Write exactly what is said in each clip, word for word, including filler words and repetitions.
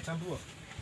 jambu.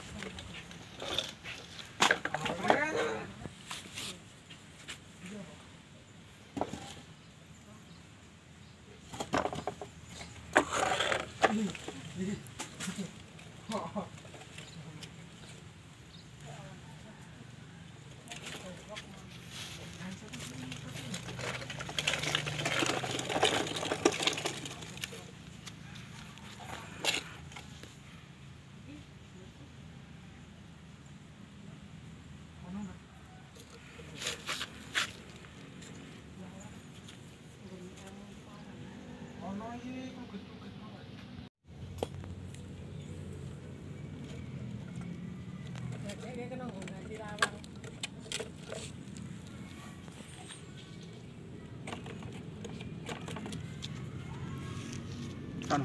Anu.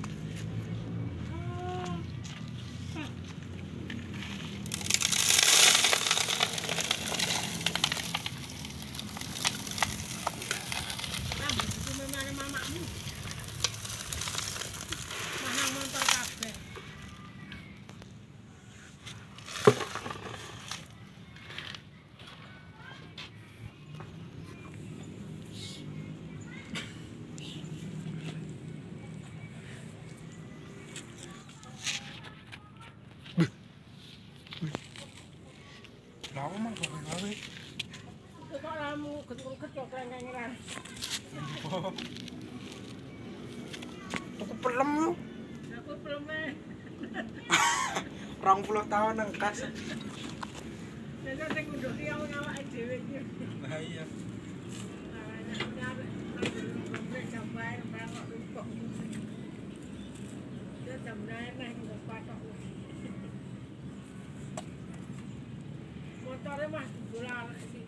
Lama mah kok gawe. Kok lamu ketuk-ketuk krengkengan. Aku pelem lu. Aku belum eh. Rong puluh tahun nang kas. Nek sing nduk ki awake dhewe iki. Nah iya. Motornya mah bola